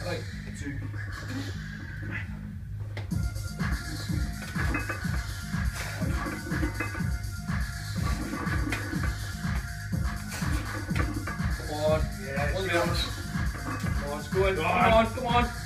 3, 2. Come on. Yeah. 1 minute. Come on, score. Come on, come on.